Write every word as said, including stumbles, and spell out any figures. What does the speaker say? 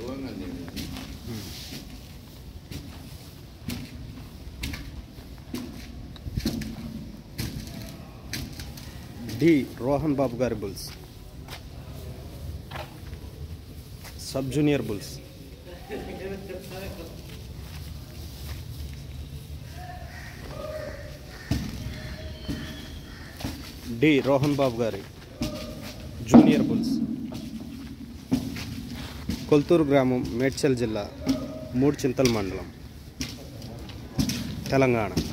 D Rohan Babu గారి bulls, sub junior bulls. D Rohan Babu గారి junior bulls, Kolturu గ్రామం, మేడ్చల్ జిల్లా, మూడు చింతల మండలం, తెలంగాణ.